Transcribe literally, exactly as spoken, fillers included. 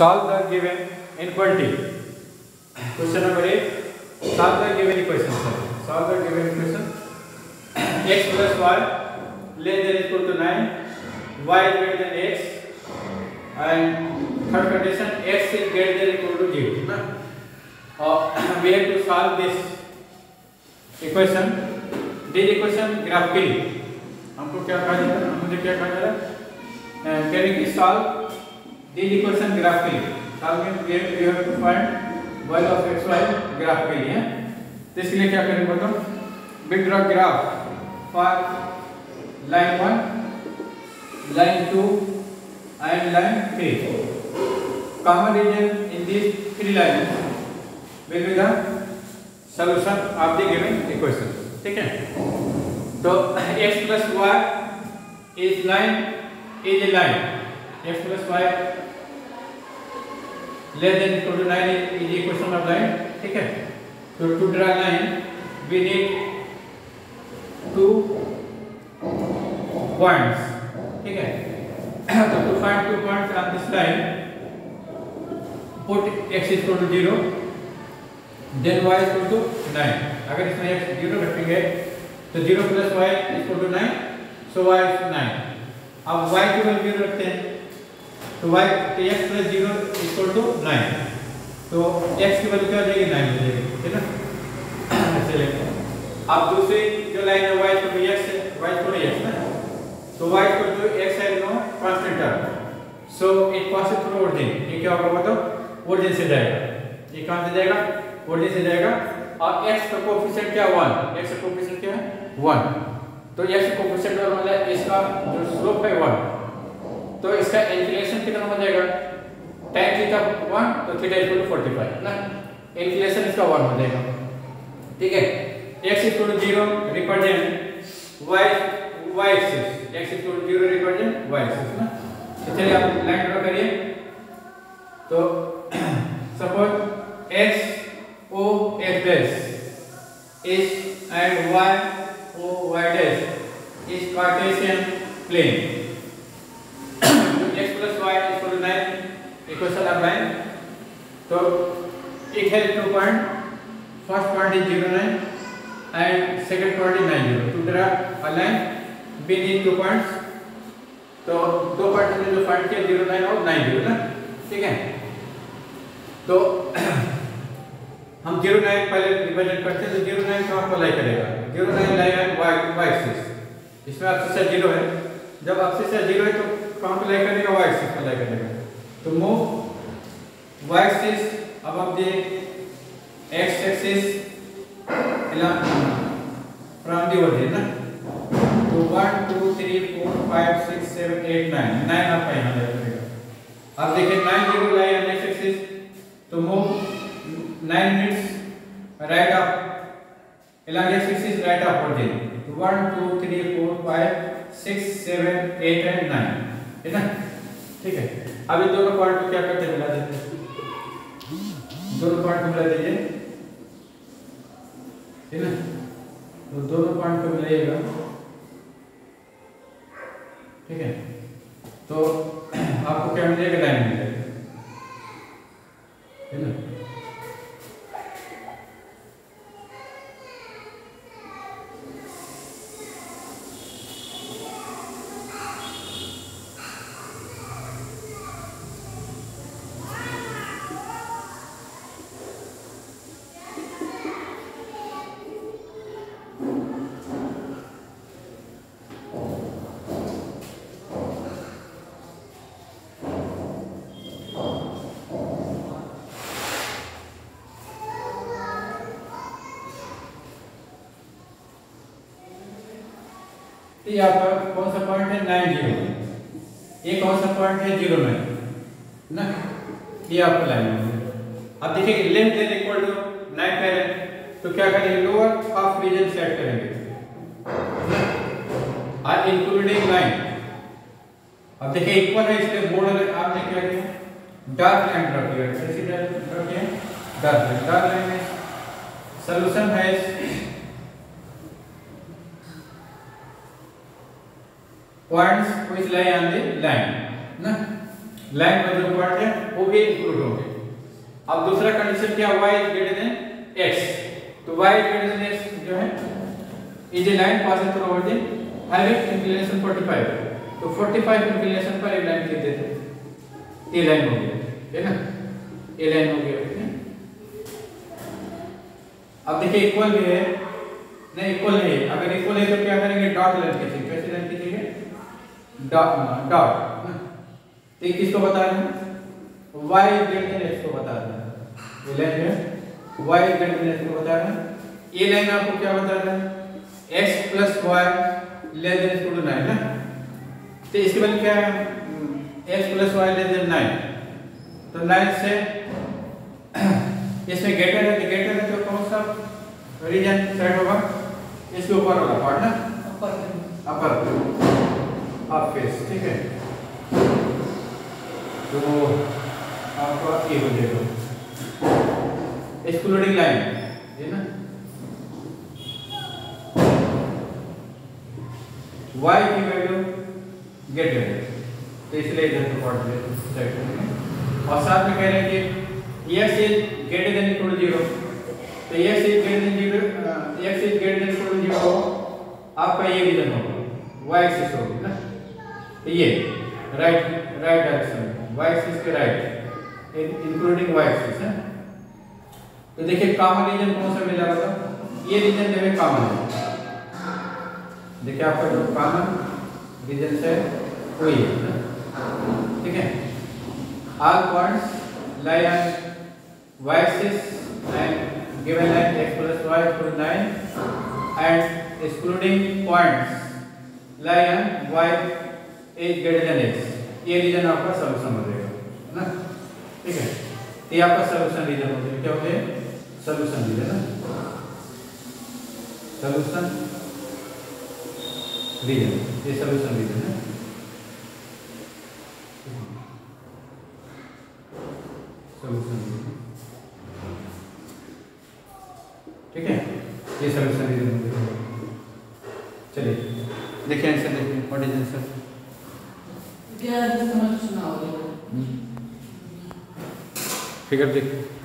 Solve the given inequality. Question number eight. Solve the given equation. Solve the given equation. X plus y less than equal to nine. Y is greater than x. And third condition, x is greater than equal to zero. Uh, we have to solve this equation. This equation graphically. हमको क्या कहा जाता है? मुझे क्या कहा जाता है? Can we solve this equation graphically? Solve means we have, we have to find value of x y graphically. है? तो इसके लिए क्या करेंगे बताओ? We draw graph for line one, line two, and line three. Common region in these three lines will be the solution of the given equation. ठीक है? तो x plus y is line is a line. X plus y less than equal to nine is the equation of line. ठीक है? तो to draw line we need two points. ठीक है? तो to find two points on this line, put x is equal to zero, then y is equal to nine. अगर इसमें x zero रखेंगे तो zero plus y is equal to nine, so y is nine. अब y की value zero रखते हैं तो y तो x plus zero is equal to nine, तो x की वैल्यू क्या हो जाएगी? nine हो जाएगी, ठीक है ना? ऐसे लेते हैं. अब दूसरी जो लाइन है y equal to x है, y equal to x ना, तो y equal to x है no constant term, so it passes through origin. ये क्या होगा बताओ? origin से जाएगा. ये कहाँ से जाएगा? origin से जाएगा. और x का कोएफिशिएंट क्या है? one. x का कोएफिशिएंट क्या है? one. तो x का कोएफिशिएंट और मतलब इसका जो स्लोप है one, तो इसका इंक्लिनेशन कितना हो जाएगा? tan थीटा one, तो थीटा इक्वल टू forty-five ना, इंक्लिनेशन इसका one हो जाएगा. ठीक है? x equal to zero represent y y axis, x equal to zero represent y axis ना. तो चलिए आप लाइन ड्रा करिए. तो suppose x o x dash is and y o y dash is Cartesian plane. X plus y is equal to nine, equation of nine. So it has two points. First point is zero nine and second point is nine zero. To draw a line, we need two points. तो दो point में जो find किया zero nine और nine zero ना, ठीक है? तो हम zero nine पहले रिप्रेजेंट करते हैं, तो zero nine कहाँ पर लाई करेगा? zero nine लाई है y y एक्सिस. इसमें एक्सिस जीरो है. जब एक्सिस जीरो है तो कहाँ पर लाई करेगा? y एक्सिस पर लाई करेगा. तो move y axis above the x axis from the origin ना. तो one two three four five six seven eight nine nine आपका यहाँ लाई करेगा. अब देखिए nine zero लाई है x axis, तो move nine minutes right up along x axis right up origin. तो one two three four five six seven eight and nine, है ना? ठीक है? अब इन दोनों पॉइंट को क्या करते हैं? मिला देते हैं. दोनों पॉइंट को मिला दीजिए, है ना? तो दोनों पॉइंट को मिलाइएगा, ठीक है? तो आपको क्या मिलेगा? लाइन मिलेगा, है ना? यहाँ पर कौन सा पॉइंट है? nine zero. ये कौन सा पॉइंट है? zero nine ना. ये आपको लाइन है. अब देखिए length than equal to nine है, तो क्या करेंगे? लोअर हाफ रीजन सेट करेंगे और इंक्लूडिंग लाइन. अब देखिए इक्वल है, इसलिए बॉर्डर आपने क्या किया? डार्क लाइन ड्रा किया. कैसी ड्रा किया? Dark line. डार्क लाइन में सॉल्यूशन है points which lie on the line ना. लाइन में जो पॉइंट है वो भी अब दूसरा कंडीशन क्या, y is greater than x, तो y is greater than x जो है is a line passing through over the highest inclination पैंतालीस, तो पैंतालीस इंक्लिनेशन पर एक लाइन खींच देते हैं, ये लाइन हो गया, है ना, ये लाइन हो गया। अब देखिए इक्वल भी है, नहीं इक्वल नहीं है, अगर इक्वल है तो क्या करेंगे, डॉट लाइन खींचेंगे, कैसे लाइन खींचेंगे, डॉट डॉट, तो ये किसको बता रहे हैं, y ग्रेटर देन x को बता रहे हैं, ये लाइन है y ग्रेटर देन x को बता रहे हैं, ये लाइन आपको क्या बता रहा है, x plus y less than equal to nine ना, तो इसके बाद क्या है, x plus y less than nine, तो नाइन से इसमें ग्रेटर है, ग्रेटर है तो कौन सा रीजन साइड होगा, इसके ऊपर वाला पार्ट ना, अपर अपर हाफ फेस, ठीक है, तो आपका ये हो जाएगा एक्सक्लूडिंग लाइन, है ना, y की वैल्यू ग्रेटर है, तो इसलिए इधर को पार्ट सेट करेंगे, और साथ में कह रहे हैं कि x is greater than equal to zero, तो x is greater than zero, x is greater than equal to zero आपका ये रीजन होगा, y एक्सिस होगी ना, तो ये right right direction y axis के राइट इंक्लूडिंग y एक्सिस है, तो देखिए कॉमन रीजन कौन सा मिला होगा, ये रीजन जो है कॉमन है, देखिए आपका जो कॉमन रीजन से वही है, ठीक है, all points lie on y axis and given line x plus y equal to nine and excluding points lie on y is greater than x, ये रीजन आपका सॉल्यूशन हो जाएगा, है ना, ठीक है, ये आपका सॉल्यूशन रीजन हो जाएगा, क्या हो जाएगा, सॉल्यूशन रीजन ना, सॉल्यूशन रीजन, ये सॉल्यूशन रीजन है, सॉल्यूशन रीजन, ठीक है, ये सॉल्यूशन रीजन हो गया। चलिए देखिए आंसर, देखिए व्हाट इज आंसर, क्या समझ सुना होगा, फिगर देखिए।